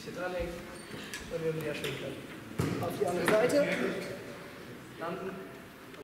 bisschen dranhängen und wir wieder schwingen können. Auf die andere Seite. Landen.